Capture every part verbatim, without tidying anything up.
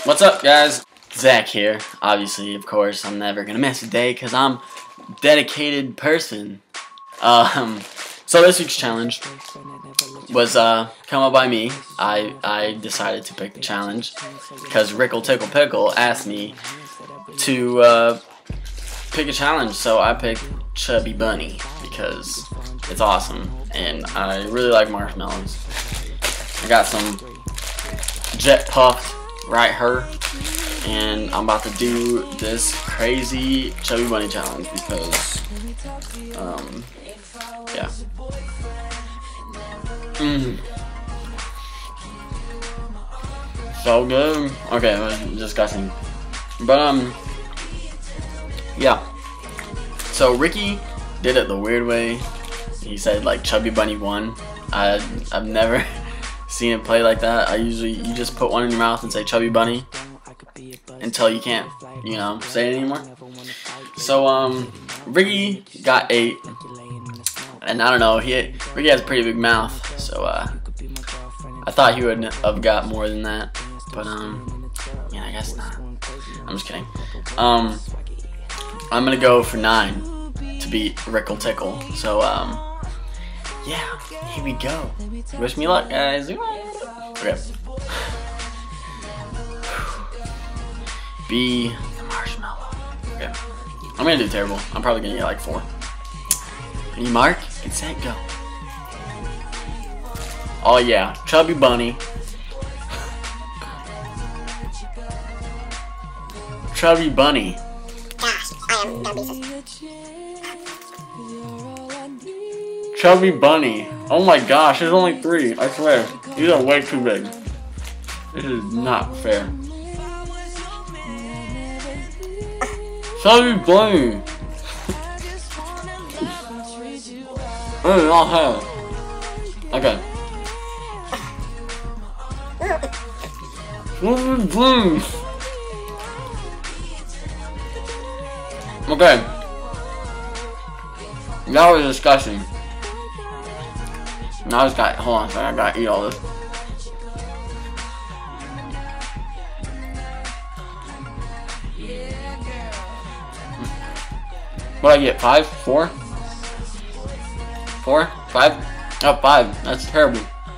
What's up, guys? Zach here. Obviously, of course, I'm never gonna miss a day because I'm a dedicated person. Um, so this week's challenge was uh, come up by me. I I decided to pick the challenge because Rickle Tickle Pickle asked me to uh, pick a challenge. So I picked Chubby Bunny because it's awesome and I really like marshmallows. I got some jet puffed right here, and I'm about to do this crazy Chubby Bunny challenge because, um, yeah. Mm. So good. Okay, it was disgusting. But, um, yeah. So Ricky did it the weird way. He said, like, Chubby Bunny won. I, I've never seen it play like that. I usually, you just put one in your mouth and say Chubby Bunny until you can't, you know, say it anymore. So, um, Ricky got eight, and I don't know, he Ricky has a pretty big mouth, so, uh, I thought he would have got more than that, but, um, yeah, I guess not. I'm just kidding. Um, I'm gonna go for nine to beat Rickle Tickle, so, um, yeah, here we go. Wish me luck, guys. Okay. Be the marshmallow. Okay. I'm gonna do terrible. I'm probably gonna get like four. Ready, mark, get set, go. Oh yeah, Chubby Bunny. Chubby Bunny. Gosh, I am gonna be so Chubby Bunny. Oh my gosh, there's only three. I swear. These are way too big. This is not fair. Chubby Bunny. Oh, not her. Okay. Chubby Bunny. Okay. That was disgusting. Now I just got, hold on a second, I gotta eat all this. What did I get, five? Four? Four? Five? Oh, five. That's terrible.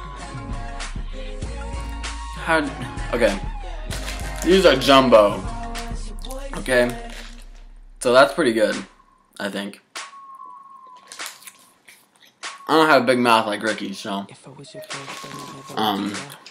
How, okay. These are jumbo. Okay. So that's pretty good, I think. I don't have a big mouth like Ricky, so um,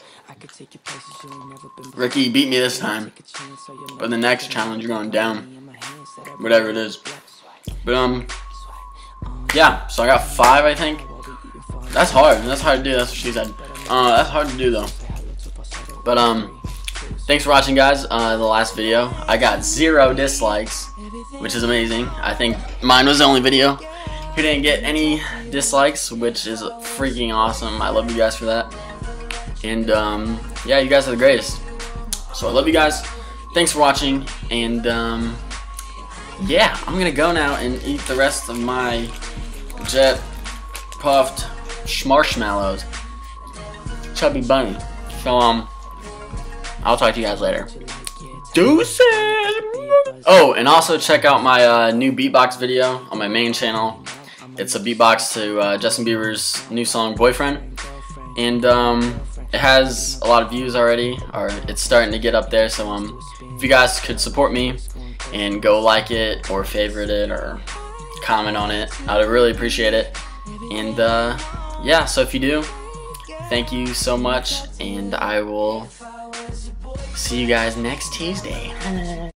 Ricky beat me this time, but the next challenge you're going down, whatever it is. But um, yeah. So I got five, I think. That's hard. That's hard to do. That's what she said. Uh, that's hard to do though. But um, thanks for watching, guys. Uh, the last video, I got zero dislikes, which is amazing. I think mine was the only video who didn't get any dislikes, which is freaking awesome. I love you guys for that. And um, yeah, you guys are the greatest. So I love you guys. Thanks for watching. And um, yeah, I'm gonna go now and eat the rest of my jet puffed marshmallows. Chubby Bunny. So um, I'll talk to you guys later. Deuces. Oh, and also check out my uh, new beatbox video on my main channel. It's a beatbox to uh, Justin Bieber's new song, Boyfriend. And um, it has a lot of views already, or it's starting to get up there. So um, if you guys could support me and go like it, or favorite it, or comment on it, I'd really appreciate it. And uh, yeah, so if you do, thank you so much. And I will see you guys next Tuesday.